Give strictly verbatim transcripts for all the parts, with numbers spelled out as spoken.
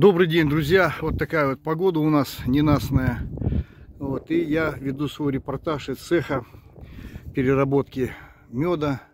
Добрый день, друзья! Вот такая вот погода у нас ненастная. Вот, и я веду свой репортаж из цеха переработки меда,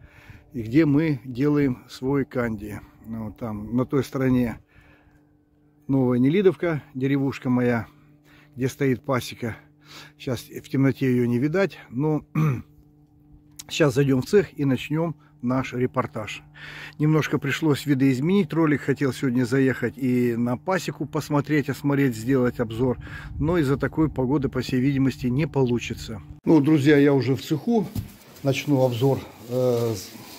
и где мы делаем свой канди. Ну, вот там на той стороне Новая Нелидовка, деревушка моя, где стоит пасека. Сейчас в темноте ее не видать, но сейчас зайдем в цех и начнем наш репортаж. Немножко пришлось видоизменить ролик, хотел сегодня заехать и на пасеку посмотреть, осмотреть, сделать обзор, но из-за такой погоды, по всей видимости, не получится. Ну, друзья, я уже в цеху, начну обзор э,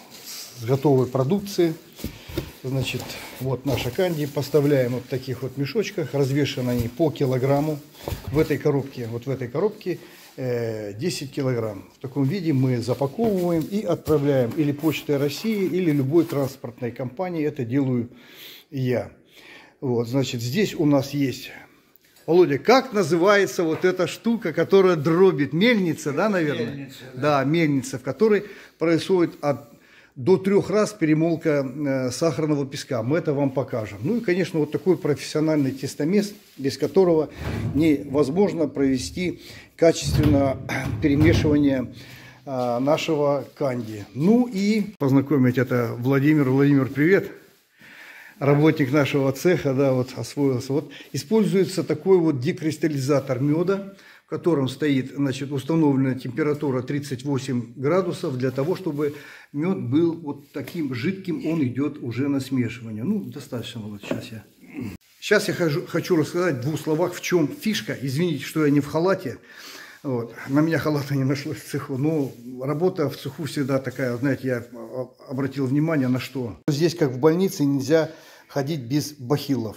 с готовой продукции. Значит, вот наша канди, поставляем вот в таких вот мешочках, развешаны они по килограмму. В этой коробке, вот в этой коробке десять килограмм. В таком виде мы запаковываем и отправляем или Почтой России, или любой транспортной компании. Это делаю я. Вот, значит, здесь у нас есть... Володя, как называется вот эта штука, которая дробит? Мельница, да, наверное? Мельница, да. Да, мельница, в которой происходит от... до трех раз перемолка э, сахарного песка. Мы это вам покажем. Ну и, конечно, вот такой профессиональный тестомес, без которого невозможно провести качественно перемешивание э, нашего канди. Ну и познакомить это Владимир. Владимир, привет. Работник нашего цеха, да, вот освоился. Вот используется такой вот декристаллизатор меда, в котором стоит, значит, установлена температура тридцать восемь градусов, для того, чтобы мед был вот таким жидким, он идет уже на смешивание. Ну, достаточно, вот сейчас я... Сейчас я хочу, хочу рассказать в двух словах, в чем фишка. Извините, что я не в халате. Вот. На меня халата не нашлось в цеху, но работа в цеху всегда такая, знаете, я обратил внимание на что. Здесь, как в больнице, нельзя ходить без бахилов.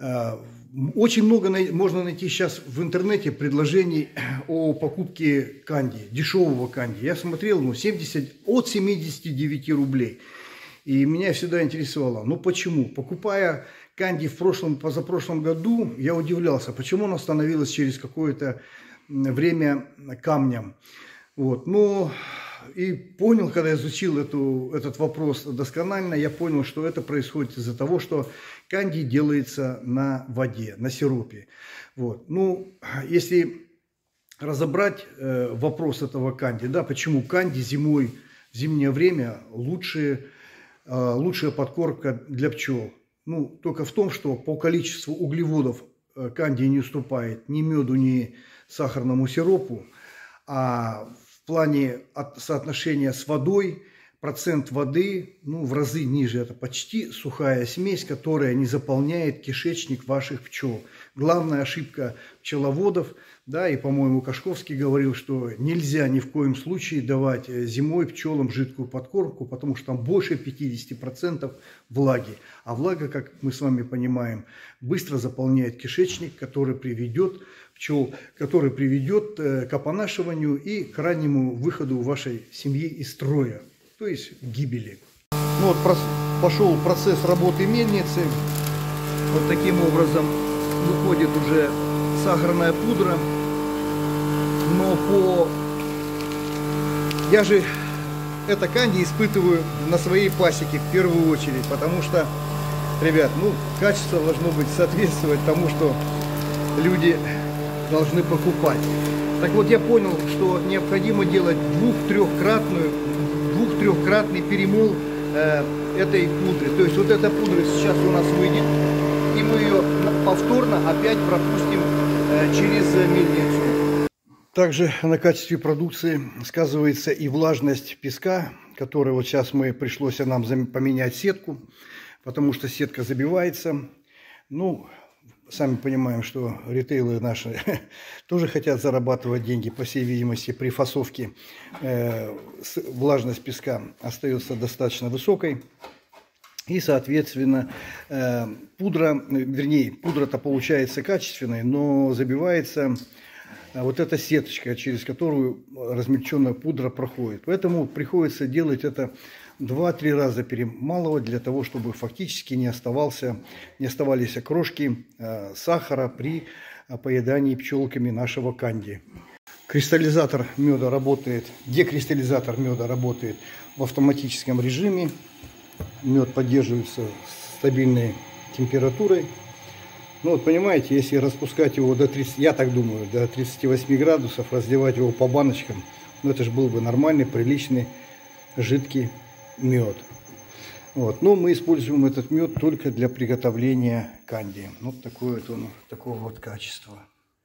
Очень много можно найти сейчас в интернете предложений о покупке канди, дешевого канди. Я смотрел, ну, семьдесят, от семидесяти девяти рублей. И меня всегда интересовало, ну почему? Покупая канди в прошлом, позапрошлом году, я удивлялся, почему она становилась через какое-то время камнем. Вот. Ну, и понял, когда я изучил эту, этот вопрос досконально, я понял, что это происходит из-за того, что канди делается на воде, на сиропе. Вот. Ну, если разобрать э, вопрос этого канди, да, почему канди зимой, в зимнее время лучше, э, лучшая подкормка для пчел. Ну, только в том, что по количеству углеводов э, канди не уступает ни меду, ни сахарному сиропу, а в плане от соотношения с водой, процент воды, ну, в разы ниже. Это почти сухая смесь, которая не заполняет кишечник ваших пчел. Главная ошибка пчеловодов, да, и, по-моему, Кашковский говорил, что нельзя ни в коем случае давать зимой пчелам жидкую подкормку, потому что там больше пятидесяти процентов влаги. А влага, как мы с вами понимаем, быстро заполняет кишечник, который приведет пчел, который приведет к опонашиванию и к раннему выходу вашей семьи из строя, то есть к гибели. Ну вот пошел процесс работы мельницы. Вот таким образом выходит уже сахарная пудра. Но по... Я же это канди испытываю на своей пасеке в первую очередь, потому что, ребят, ну, качество должно быть соответствовать тому, что люди должны покупать. Так вот, я понял, что необходимо делать двух-трехкратную, двух-трехкратный перемол э, этой пудры. То есть вот эта пудра сейчас у нас выйдет, и мы ее повторно опять пропустим э, через мельницу. Также на качестве продукции сказывается и влажность песка, которой вот сейчас мы пришлось нам поменять сетку, потому что сетка забивается. Ну, сами понимаем, что ритейлеры наши тоже хотят зарабатывать деньги, по всей видимости, при фасовке э, влажность песка остается достаточно высокой. И, соответственно, э, пудра, вернее, пудра-то получается качественной, но забивается вот эта сеточка, через которую размельченная пудра проходит. Поэтому приходится делать это два-три раза перемалывать, для того, чтобы фактически не, оставался, не оставались крошки э, сахара при поедании пчелками нашего канди. Кристаллизатор меда работает, декристаллизатор меда работает в автоматическом режиме. Мед поддерживается стабильной температурой. Ну вот понимаете, если распускать его до тридцати, я так думаю, до тридцати восьми градусов, разливать его по баночкам, ну это же был бы нормальный, приличный, жидкий мед. Вот. Но мы используем этот мед только для приготовления канди. Вот такое вот он, такого вот качества.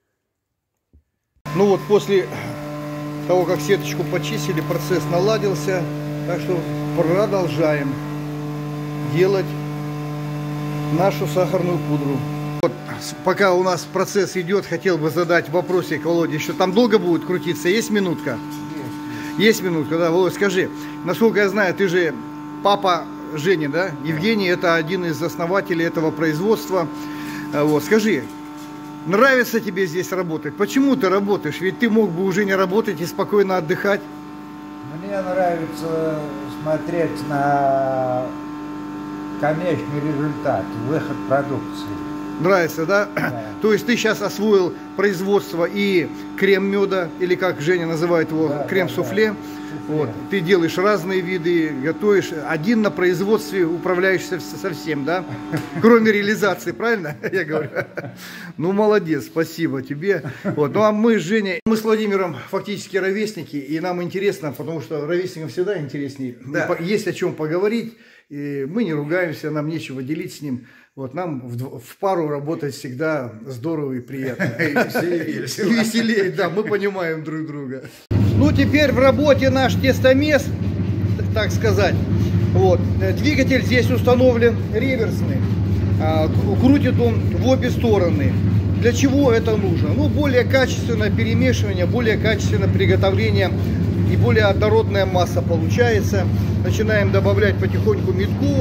Ну вот после того, как сеточку почистили, процесс наладился. Так что продолжаем делать нашу сахарную пудру. Вот, пока у нас процесс идет, хотел бы задать вопросик Володе. Еще там долго будет крутиться? Есть минутка? Есть, Есть минутка, да. Володь, скажи, насколько я знаю, ты же папа Жени, да? Евгений, это один из основателей этого производства. Вот, скажи, нравится тебе здесь работать? Почему ты работаешь? Ведь ты мог бы уже не работать и спокойно отдыхать. Мне нравится смотреть на конечный результат, выход продукции. Нравится, да? Да. То есть ты сейчас освоил производство и крем-меда, или как Женя называет его, да, крем-суфле. Да, да. Вот. Ты делаешь разные виды, готовишь. Один на производстве управляешься совсем, да? Кроме реализации, правильно я говорю? Ну, молодец, спасибо тебе. Вот. Ну, а мы с Женей, мы с Владимиром фактически ровесники, и нам интересно, потому что ровесникам всегда интереснее. Да. Есть о чем поговорить, и мы не ругаемся, нам нечего делить с ним. Вот, нам в, в пару работать всегда здорово и приятно. И веселее, да, мы понимаем друг друга. Ну, теперь в работе наш тестомес, так сказать. Вот. Двигатель здесь установлен реверсный. Крутит он в обе стороны. Для чего это нужно? Ну, более качественное перемешивание, более качественное приготовление и более однородная масса получается. Начинаем добавлять потихоньку медку.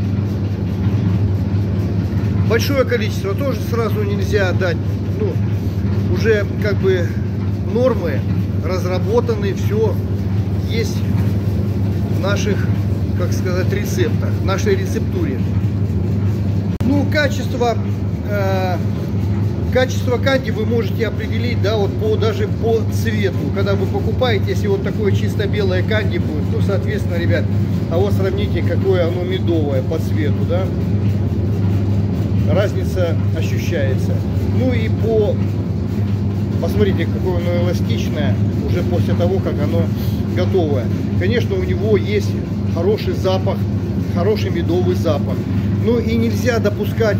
Большое количество тоже сразу нельзя дать. Ну, уже как бы нормы разработаны, все есть в наших, как сказать, рецептах, в нашей рецептуре. Ну, качество, э, качество канди вы можете определить, да, вот по, даже по цвету. Когда вы покупаете, если вот такое чисто белое канди будет, ну, соответственно, ребят, а вот сравните, какое оно медовое по цвету, да. Разница ощущается. Ну и по... Посмотрите, какое оно эластичное уже после того, как оно готовое. Конечно, у него есть хороший запах, хороший медовый запах. Ну и нельзя допускать,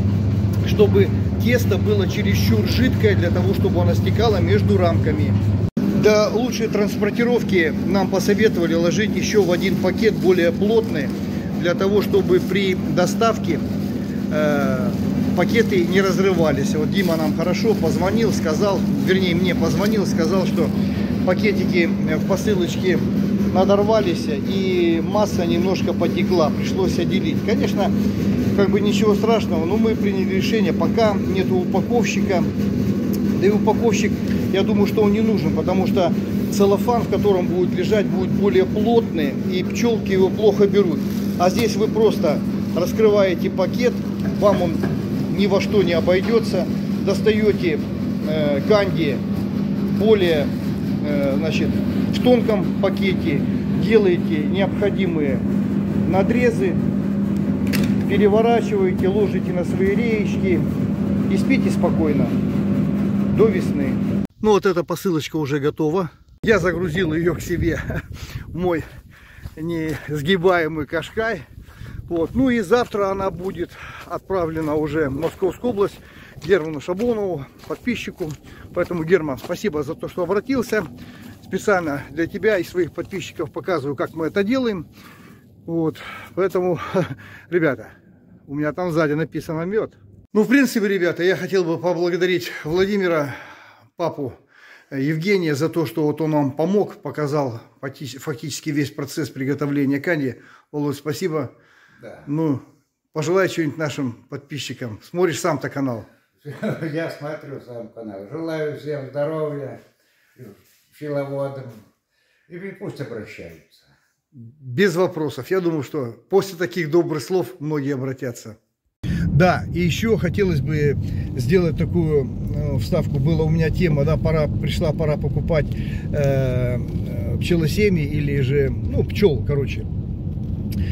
чтобы тесто было чересчур жидкое, для того, чтобы оно стекало между рамками. Для лучшей транспортировки нам посоветовали ложить еще в один пакет более плотный, для того, чтобы при доставке э, пакеты не разрывались. Вот Дима нам хорошо позвонил, сказал, вернее мне позвонил, сказал, что пакетики в посылочке надорвались и масса немножко потекла, пришлось отделить. Конечно, как бы ничего страшного, но мы приняли решение, пока нету упаковщика, да и упаковщик, я думаю, что он не нужен, потому что целлофан, в котором будет лежать, будет более плотный, и пчелки его плохо берут. А здесь вы просто раскрываете пакет, вам он ни во что не обойдется, достаете э, канди более, э, значит, в тонком пакете, делаете необходимые надрезы, переворачиваете, ложите на свои реечки и спите спокойно до весны. Ну вот эта посылочка уже готова. Я загрузил ее к себе в мой несгибаемый Кашкай. Вот. Ну и завтра она будет отправлена уже в Московскую область Герману Шаблонову, подписчику. Поэтому, Герман, спасибо за то, что обратился. Специально для тебя и своих подписчиков показываю, как мы это делаем. Вот. Поэтому, ребята, у меня там сзади написано мед. Ну, в принципе, ребята, я хотел бы поблагодарить Владимира, папу Евгения, за то, что вот он нам помог, показал фактически весь процесс приготовления канди. Володь, спасибо. Да. Ну, пожелай что-нибудь нашим подписчикам. Смотришь сам-то канал? Я смотрю сам канал. Желаю всем здоровья, пчеловодам. И пусть обращаются. Без вопросов. Я думаю, что после таких добрых слов многие обратятся. Да, и еще хотелось бы сделать такую э, вставку. Была у меня тема, да, пора, пришла пора покупать э, пчелосемьи или же, ну, пчел, короче.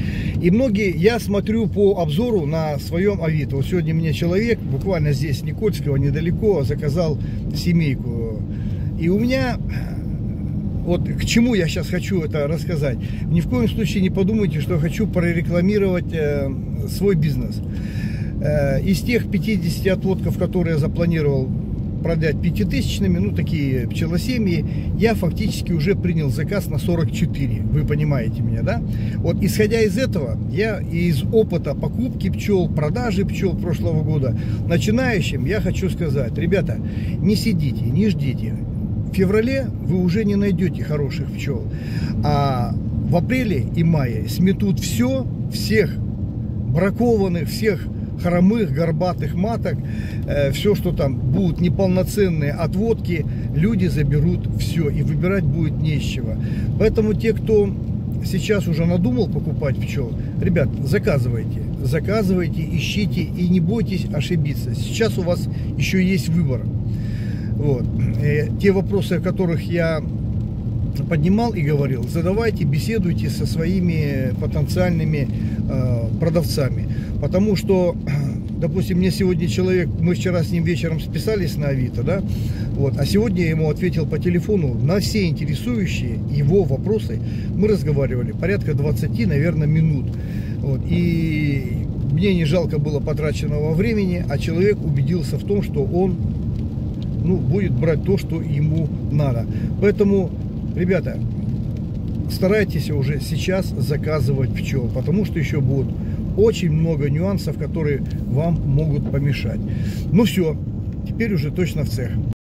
И многие, я смотрю по обзору на своем Авито. Вот сегодня мне человек, буквально здесь, Никольского, недалеко, заказал семейку. И у меня, вот к чему я сейчас хочу это рассказать. Ни в коем случае не подумайте, что я хочу прорекламировать э, свой бизнес. Э, из тех пятидесяти отводков, которые я запланировал продать пятитысячными, ну такие пчелосемьи, я фактически уже принял заказ на сорок четыре, вы понимаете меня, да? Вот исходя из этого, я из опыта покупки пчел, продажи пчел прошлого года, начинающим я хочу сказать, ребята, не сидите, не ждите. В феврале вы уже не найдете хороших пчел, а в апреле и мае сметут все, всех бракованных, всех хромых, горбатых маток, э, все, что там будут неполноценные отводки, люди заберут все, и выбирать будет не с чего. Поэтому те, кто сейчас уже надумал покупать пчел, ребят, заказывайте, заказывайте, ищите и не бойтесь ошибиться. Сейчас у вас еще есть выбор. Вот. Э, те вопросы, о которых я поднимал и говорил, задавайте, беседуйте со своими потенциальными э, продавцами. Потому что, допустим, мне сегодня человек, мы вчера с ним вечером списались на Авито, да, вот, а сегодня я ему ответил по телефону на все интересующие его вопросы. Мы разговаривали порядка двадцати, наверное, минут. Вот, и мне не жалко было потраченного времени, а человек убедился в том, что он, ну, будет брать то, что ему надо. Поэтому, ребята, старайтесь уже сейчас заказывать пчел, потому что еще будут очень много нюансов, которые вам могут помешать. Ну все, теперь уже точно в цех.